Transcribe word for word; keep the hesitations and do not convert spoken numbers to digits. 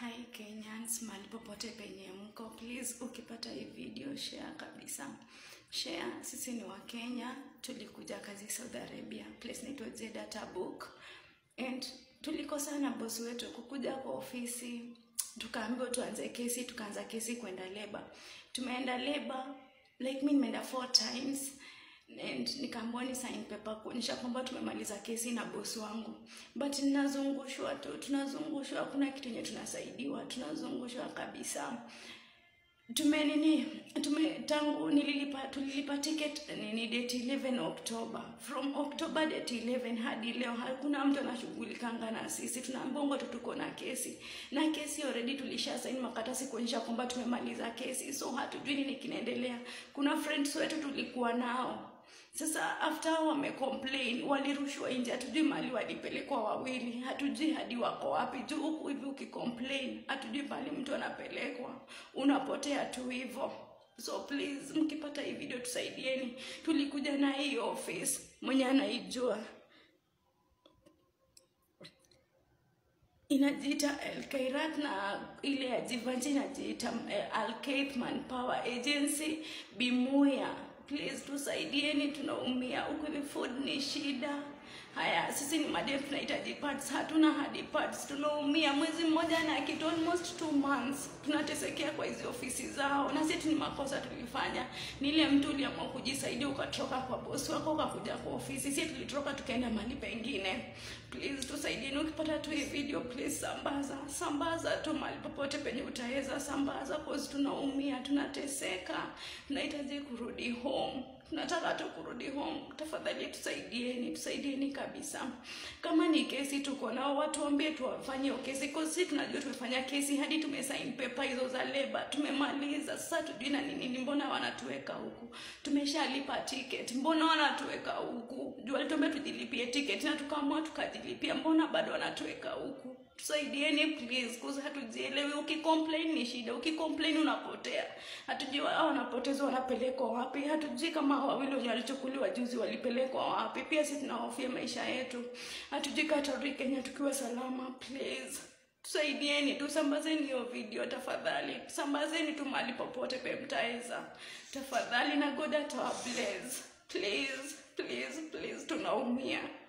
Hi Kenyans, mahali popote penye mko, please ukipata hii video share kabisa. Share, sisi ni wa Kenya, tulikuja kazi Saudi Arabia, place naitwa Data Book. And tulikosa na boss wetu kukuja kwa ofisi, tukaambiwa tuanze kesi, tukaanza kesi kwenda labor. Tumeenda labor, like mimi nimeenda four times. And nikaambiwa ni sign paper kuonyesha kwamba tumemaliza kesi na boss wangu. But ninazungushwa tu, tunazungushwa, hakuna kitu yenye tunasaidiwa, tunazungushwa kabisa. Tume nini, tume tangu nililipa tulilipa ticket nini date eleven October. From October date eleven hadi leo hakuna mtu anashughulikanga na sisi. Tunaambiwa tu tuko na kesi. Na kesi already tulisha sign makaratasi kuonyesha kwamba tumemaliza kesi. So hatujui nini kinaendelea. Kuna friends wetu tulikuwa nao. Sasa after wame complain, walirushwa nje, hatujui mali walipelekwa wawili, hatujui hadi wako wapi. Juu huku hivi ukicomplain, hatujui pale mtu anapelekwa, unapotea tu hivyo. So please, mkipata hii video tusaidieni. Tulikuja na hii office, mwenye anaijua inajiita Al-Khairat na ile ya Jivanji inajiita Al-Khairat Power Agency Bimuya. Please tusaidieni, tunaumia. Huko hivi food ni shida. Haya, sisi ni madem tunahitaji pads, hatuna hadi pads, tunaumia. Mwezi mmoja na kitu almost two months tunatesekea kwa hizo ofisi zao. Na sisi ni makosa tulifanya. Ni ile mtu uliamua kujisaidia ukatoka kwa boss wako ukakuja kwa ofisi. Sisi tulitoka tukaenda mahali pengine. Please tusaidieni, ukipata tu hii video please sambaza. Sambaza tu mahali popote penye utaweza, sambaza cause tunaumia, tunateseka. Tunahitaji kurudi home. Tunataka tu kurudi home. Tafadhali tusaidieni, tusaidieni kabisa. Kama ni kesi tuko nao, watu waambie tuwafanye kesi. Kwa sisi tunajua tumefanya kesi hadi tumesign paper hizo za labor, tumemaliza. Sasa tujui na nini, mbona wanatuweka huku? Tumeshalipa ticket, mbona wanatuweka huku? Juu walituambia tujilipie ticket na tukaamua tukajilipia, mbona bado wanatuweka huku? Tusaidieni please, cause hatujielewi. Ukicomplain ni shida, ukicomplain unapotea. Hatujui hao wanapotezwa wanapelekwa wapi, hatujui kama wawili walichukuliwa juzi walipelekwa wapi. Pia sisi tunahofia maisha yetu, hatujui Qatar Kenya tukiwa salama. Please tusaidieni, tusambazeni hiyo video tafadhali, sambazeni tu mahali popote pe mtaweza tafadhali, na God atawabless. Please, please, please, tunaumia.